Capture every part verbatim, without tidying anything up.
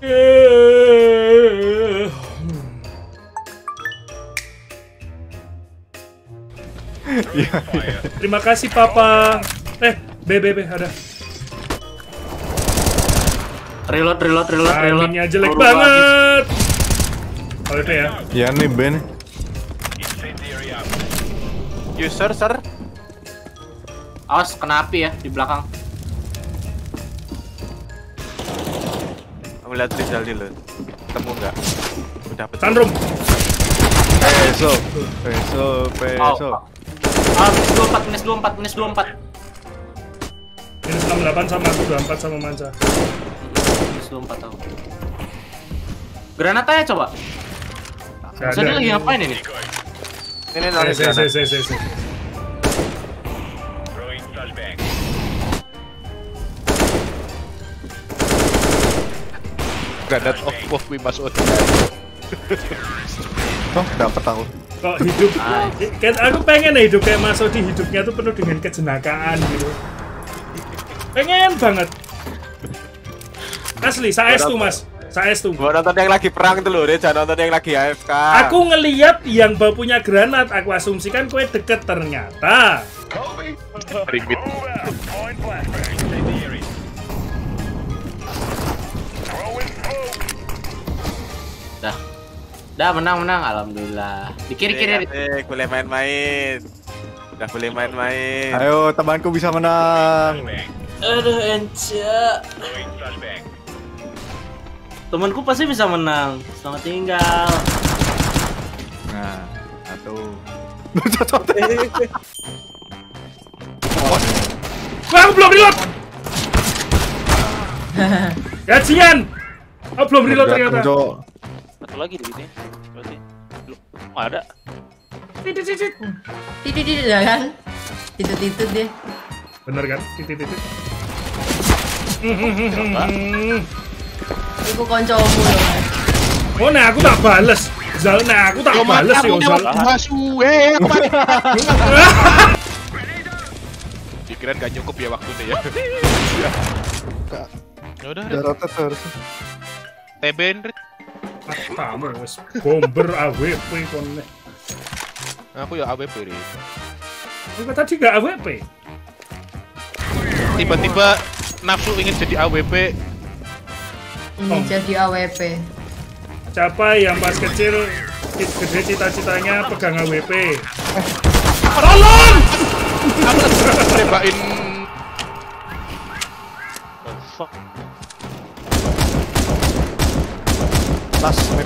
Terima kasih papa. Eh, B B B ada. Reload, reload, reload, reload. Anginnya jelek banget. Oh itu ya? Ya nih Ben. User, sir. Awas kena api ya di belakang. Kamu lihat Rizal dulu. Ketemu nggak? Udah betul. Sunroom. Peso, peso, peso. Ah, minus dua puluh empat, minus dua puluh empat, minus dua puluh empat. Minus enam puluh delapan sama aku, dua puluh empat sama Manca. Minus dua puluh empat tahu. Granat aja coba. Masa dia lagi ngapain ini? Ini lari saya, saya, saya, saya, saya. Granat of Wolf we must out. Oh, dapat aku. Kok hidup, kan aku pengen ya hidup kayak Mas Odi, hidupnya tuh penuh dengan kejenakaan gitu. Pengen banget. Asli, saya tuh Mas, saya tuh. Gua nonton yang lagi perang tuh loh, dia jangan nonton yang lagi A F K. Aku ngeliat yang bawa punya granat, aku asumsikan kue deket, ternyata. Rimit. Dah. Dah menang menang alhamdulillah. Di kiri kiri. Eh, boleh main-main. Udah boleh main-main. Ayo temanku bisa menang. Aduh Enca. Temanku pasti bisa menang. Selamat tinggal. Nah, satu. Wah, aku belum reload. Gajian. Oh, belum reload ternyata. Satu lagi di sini. Berarti belum ada. Titit titit. Titit titit ya kan? Titit titit deh. Bener kan? Titit titit. Iku koncomu loh. Oh, nah aku tak bales. Zal, nah aku tak bales sih, Zal. Masuwe. Pikiran gak cukup ya waktunya ya. Ya udah. Daratan harus. T B N. Ah, kamu wes bomber A W P konne. Aku ya A W P. Aku tadi gak A W P. Tiba-tiba nafsu ingin jadi A W P. Ini jadi A W P. Siapa yang pas kecil gede cita-citanya pegang A W P? Tolong! Aku tembakin. Oh fuck. Tas map.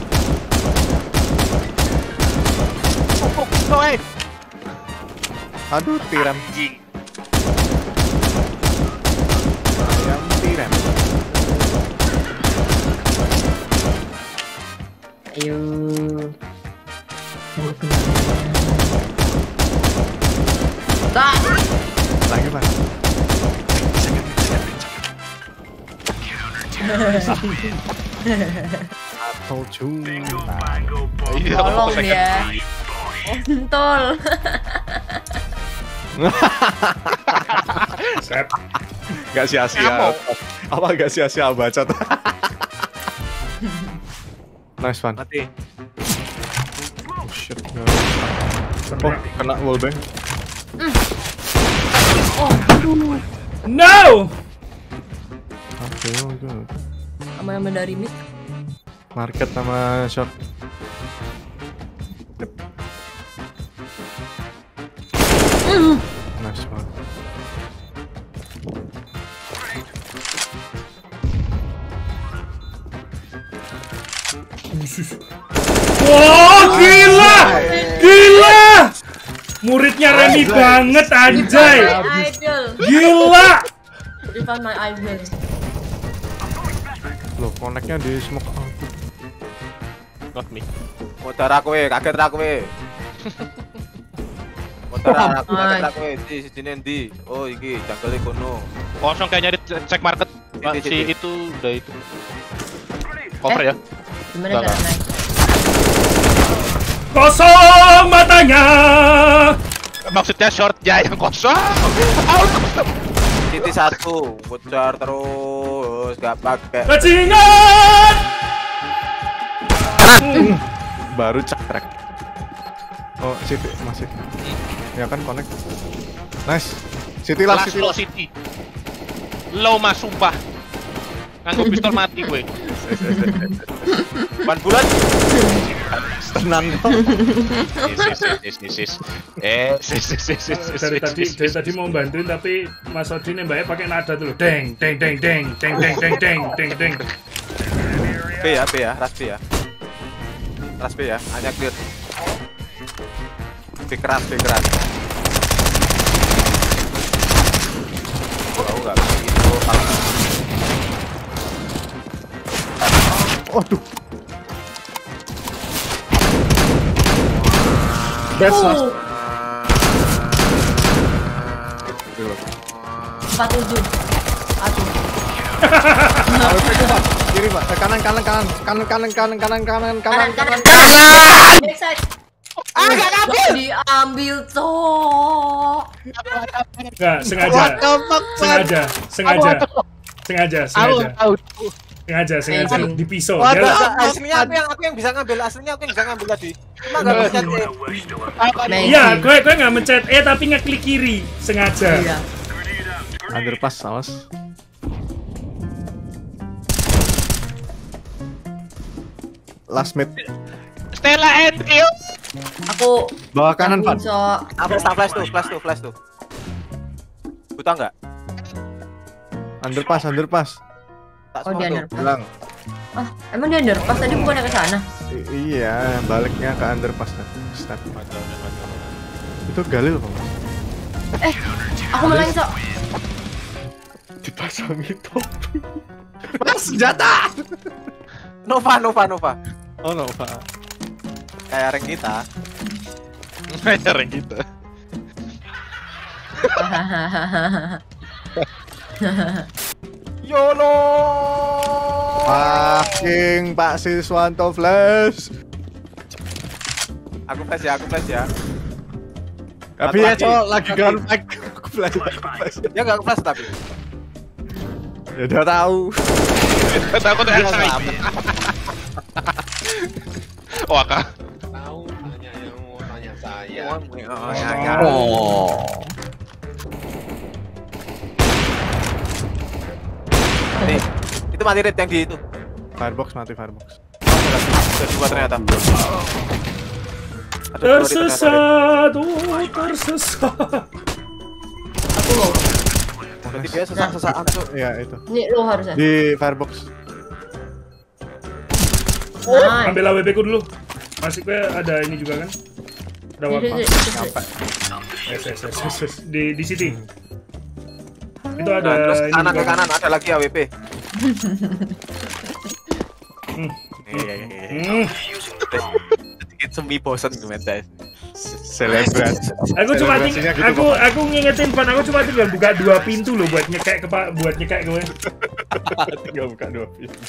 Oh, no eh. Aduh, tiram. Ayam tiram. Ayo. Tak. Lagi Pak. Atau cuma. Tolong dia. Ontol. Set. Gak sia-sia. Apa gak sia-sia baca tuh? Nice one. Mati. Oh shit. Oh, kena wallbang. Oh, aduh. No! Oke, oke. Sama yang dari mid. Market sama shop. Nice one. Wah, gila! Gila! Muridnya Remy banget anjay. My idol. Gila! You found my idol. Loh, connect-nya di smoke aku. Not me. Motor aku eh, kaget aku eh. Motor aku kaget aku eh, di sini endi? Oh, iki jungle kono. Kosong kayaknya di cek market. Ini, Si ini. itu udah itu. Cover ya. Gimana Enggak, cara naik? Kosong matanya. Maksudnya short ya yang kosong. Titik satu, bocor terus. bos, gak pakai. Bajingan! Baru cekrek. Oh, City masih. Ya kan connect. Nice. City lah, Last City. low City. Low mas sumpah. Nganggo pistol mati gue. Ban bulan. Tenang dong. Sis sis sis sis. Eh sis sis sis sis. Dari tadi dari tadi mau bantuin tapi Mas Odi nembaknya pakai nada tuh loh. Deng deng deng deng deng deng deng deng deng deng. B ya, B ya, ras B ya. Ras B ya, hanya clear. B keras, B keras. Oh, enggak gitu. Waduh. Best mas. Uh, empat tujuh. Aduh. Kiri, Pak. Eh, kanan kanan kanan kanan kanan kanan kanan kanan Kanan, kanan kanan, backside. Ah, gak ngambil. Diambil, Cok. Enggak, sengaja. What the fuck, Sengaja, sengaja. Sengaja, sengaja. Sengaja, sengaja Amazing. di pisau. What Dia the- lah- Aslinya aku yang aku yang bisa ngambil, aslinya aku yang bisa ngambil tadi. Cuma enggak bisa E. Amazing. Iya, gue gue nggak mencet E tapi ngeklik kiri, sengaja. Iya. Underpass, awas. Last mid. Stella and Rio. Aku Bawah kanan, Pak. bisa. Apa stop flash tuh, flash tuh, flash tuh. Buta enggak? Underpass, underpass. Tak Oh, semua dia tuh. underpass. Bilang. Ah, emang dia underpass tadi bukannya ke sana? I- iya, baliknya ke underpass tadi. Step. Itu Galil, Pak. Eh, aku malah Cok. Dipasangi topi. Mas, senjata. Nova, Nova, Nova. Oh, no, Pak. Kayak rank kita. Ngajarin kita. YOLO. Fucking Pak Siswanto Flash. Aku flash ya, aku flash ya. Tapi Satu ya, lagi, cowok satu lagi lagi. gunfight. Aku flash, aku flash. Ya enggak flash tapi. Ya udah tahu. Takut Dia ya saya. selamat. Wah kak. Tahu nanya yang mau tanya saya. Oh, ya, ya. Oh. Nih, itu mati red yang di itu. Firebox mati, firebox. Ada dua ternyata. Ada dua di ternyata. Tersesat, oh, tersesat. Aku low. Berarti dia sesak-sesaan tuh. Iya, itu. Ini lo harusnya. Di firebox. Nice. Ambil A W P ku dulu. Masih gue ada ini juga kan? Ada Ini, warpa. ini, ini, ini. Yes, yes, yes, yes, yes. Di di sini. Itu ada Nah, terus ke ini kanan juga ke kanan ada lagi A W P. Hmm. Iya, iya, iya. Hmm. Sedikit semi bosen komentar. Selebrasi. Aku cuma ting- Selebrasinya gitu, aku Pak. aku ngingetin Van, aku cuma tinggal buka dua pintu loh buat nyekek ke Pak, buat nyekek gue. Tinggal buka dua pintu.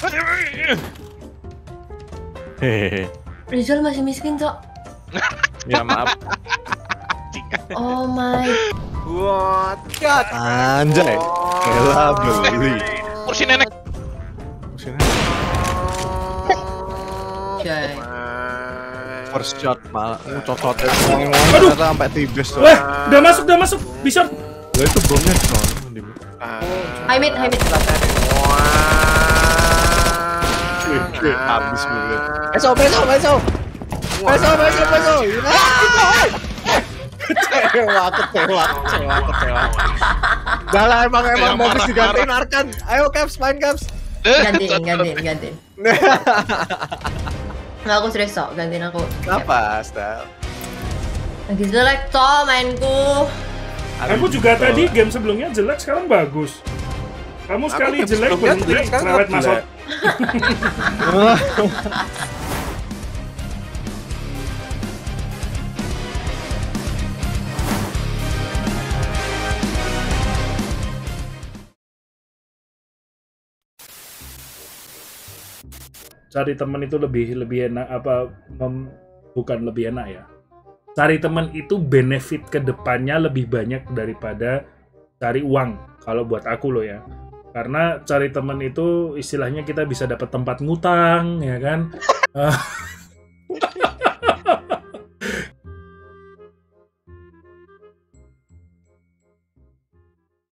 Hehehe. Rizal masih miskin, Cok. Ya maaf. Oh my. What? God. Anjay. Gila beli. Kursi nenek. Mesinnya Jay. first shot malah uh, cocot. Aduh. Sampai tibes tuh. Wah, udah masuk, udah masuk. Bisa. Lah itu bomnya di sana di. High mid, high mid. Habis mulut. Beso, beso, beso. Beso, beso, beso. Kecewa, kecewa, kecewa, kecewa. Dah lah, emang emang Yang bagus marah-marah. digantiin Arkan. Ayo Caps, main Caps. Gantiin, gantiin, gantiin. Nggak, aku serius, Cok. Gantiin aku. Kenapa, Stel? Lagi jelek, Cok, mainku. Aku juga tadi game sebelumnya jelek, sekarang bagus. Kamu sekali game jelek sebelumnya berhenti jelek, sekarang cerewet jelek. masuk. Cari teman itu lebih lebih enak apa mem- bukan lebih enak ya. Cari teman itu benefit ke depannya lebih banyak daripada cari uang kalau buat aku loh ya. Karena cari temen itu istilahnya kita bisa dapat tempat ngutang, ya kan? Eh,